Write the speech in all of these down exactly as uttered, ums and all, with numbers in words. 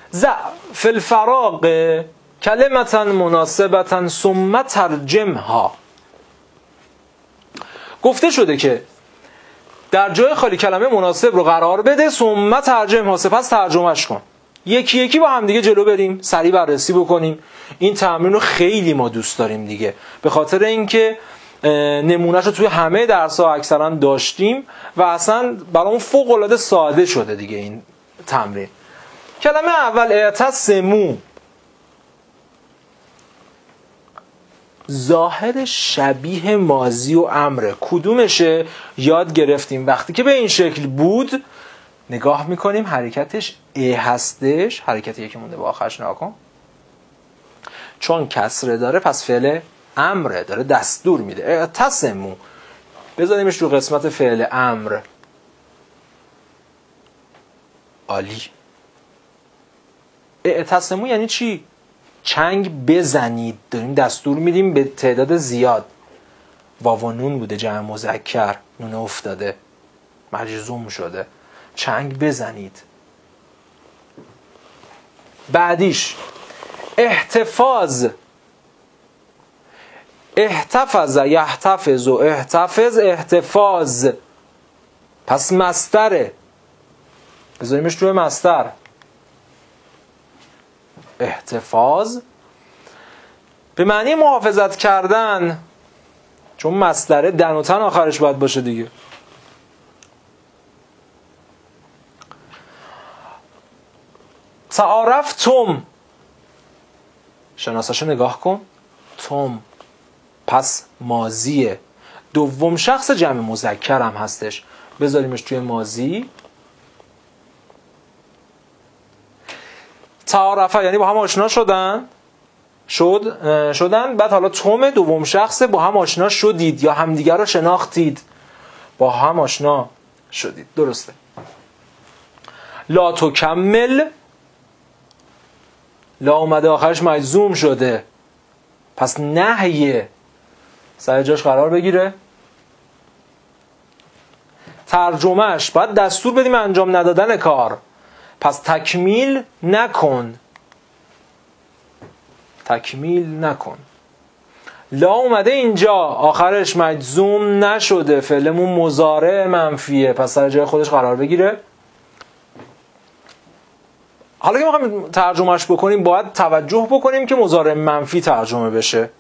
ضع فی الفراغ کلمتا مناسبتا ثم ترجمها. گفته شده که در جای خالی کلمه مناسب رو قرار بده، ثم ترجمها، سپس ترجمهش کن. یکی یکی با هم دیگه جلو بریم، سریع بررسی بکنیم. این تمرین رو خیلی ما دوست داریم دیگه، به خاطر اینکه نمونهش رو توی همه درس‌ها اکثرا داشتیم و اصلا برامون فوق العاده ساده شده دیگه این تمرین. کلمه اول اعتصموا، ظاهر شبیه ماضی و امره. کدومشه؟ یاد گرفتیم وقتی که به این شکل بود نگاه میکنیم حرکتش ا هستش، حرکت یکی مونده با آخرش نگاه کن، چون کسره داره پس فعل امره، داره دستور میده. اعتصموا، بذاریمش رو قسمت فعل امر. عالی. اعتصموا یعنی چی؟ چنگ بزنید، داریم دستور میدیم به تعداد زیاد. واو و نون بوده، جمع مذکر، نون افتاده، مجزوم شده. چنگ بزنید. بعدیش احتفاظ، احتفظ یحتفظ و احتفظ احتفاظ، پس مصدره، بذاریمش روی مصدر. احتفاظ به معنی محافظت کردن، چون مصدره دن و تن آخرش باید باشه دیگه. تعارفتم، شناساشو نگاه کن، تم پس ماضیه، دوم شخص جمع مذکر هم هستش، بذاریمش توی ماضی. تعارفه یعنی با هم آشنا شدن، شد شدن بعد حالا توم دوم شخص، با هم آشنا شدید یا همدیگر رو شناختید، با هم آشنا شدید. درسته. لا تکمل، لا اومده آخرش مجزوم شده، پس نهیه، سر جاش قرار بگیره. ترجمهش باید دستور بدیم انجام ندادن کار، پس تکمیل نکن، تکمیل نکن. لا اومده اینجا آخرش مجزوم نشده، فعلمون مضارع منفیه، پس سر جای خودش قرار بگیره. حالا که میخوایم ترجمهش بکنیم باید توجه بکنیم که مضارع منفی ترجمه بشه.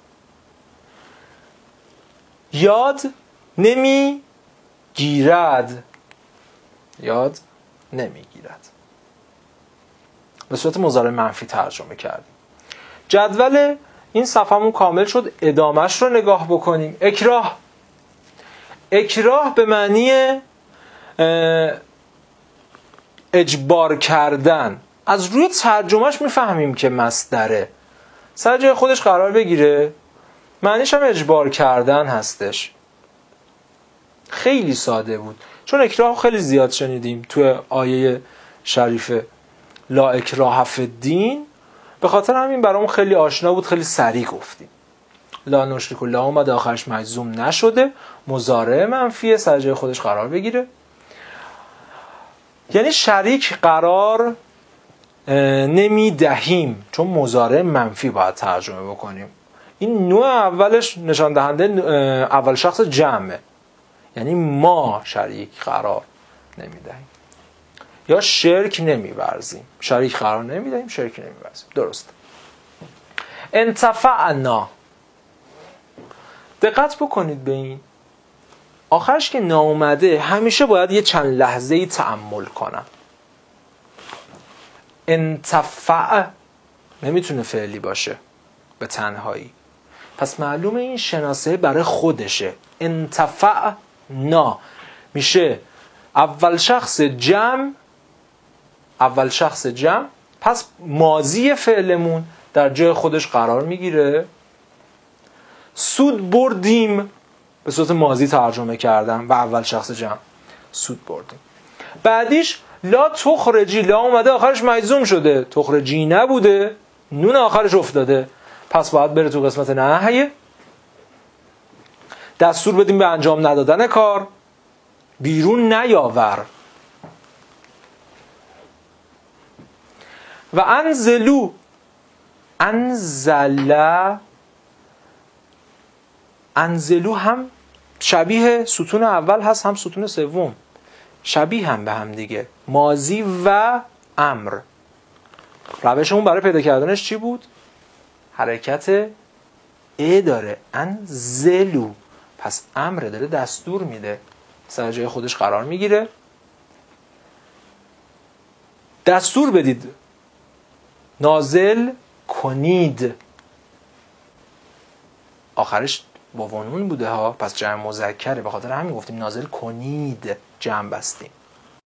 یاد نمی گیرد، یاد نمی گیرد، به صورت مضارع منفی ترجمه کردیم. جدول این صفحمون کامل شد، ادامهش رو نگاه بکنیم. اکراه، اکراه به معنی اجبار کردن، از روی ترجمهش میفهمیم که مصدره، سر جای خودش قرار بگیره، معنیش هم اجبار کردن هستش. خیلی ساده بود، چون اکراه خیلی زیاد شنیدیم تو آیه شریفه لا اکراه فی الدین، به خاطر همین برامون خیلی آشنا بود، خیلی سریع گفتیم. لا نشرک لا اومده آخرش مجزوم نشده، مضارع منفیه، سر جای خودش قرار بگیره، یعنی شریک قرار نمی دهیم، چون مضارع منفی باید ترجمه بکنیم. این نوع اولش نشان دهنده اول شخص جمعه، یعنی ما شریک قرار نمی دهیم یا شرک نمی ورزیم. شریک قرار نمی دهیم، شرک نمی ورزیم. درست. انتفعنا، دقت بکنید به این آخرش که ناومده همیشه باید یه چند لحظه ای تأمل کنم. انتفع نمیتونه فعلی باشه به تنهایی، پس معلومه این شناسه برای خودشه. انتفع نا میشه اول شخص جمع، اول شخص جمع، پس ماضی فعلمون در جای خودش قرار میگیره. سود بردیم به صورت ماضی ترجمه کردم و اول شخص جمع، سود بردیم. بعدیش لا تخرجی، لا اومده آخرش مجزوم شده، تخرجی نبوده، نون آخرش افتاده، پس باید بره تو قسمت نهیه، دستور بدیم به انجام ندادن کار، بیرون نیاور. و انزلو، انزل، انزلو هم شبیه ستون اول هست هم ستون سوم، شبیه هم به هم دیگه، ماضی و امر. روشمون برای پیدا کردنش چی بود؟ حرکت ا داره، انزلو، پس امر داره دستور میده، سر جای خودش قرار میگیره. دستور بدید، نازل کنید، آخرش با ونون بوده ها، پس جمع مذکره، به خاطر همین گفتیم نازل کنید، جمع بستیم.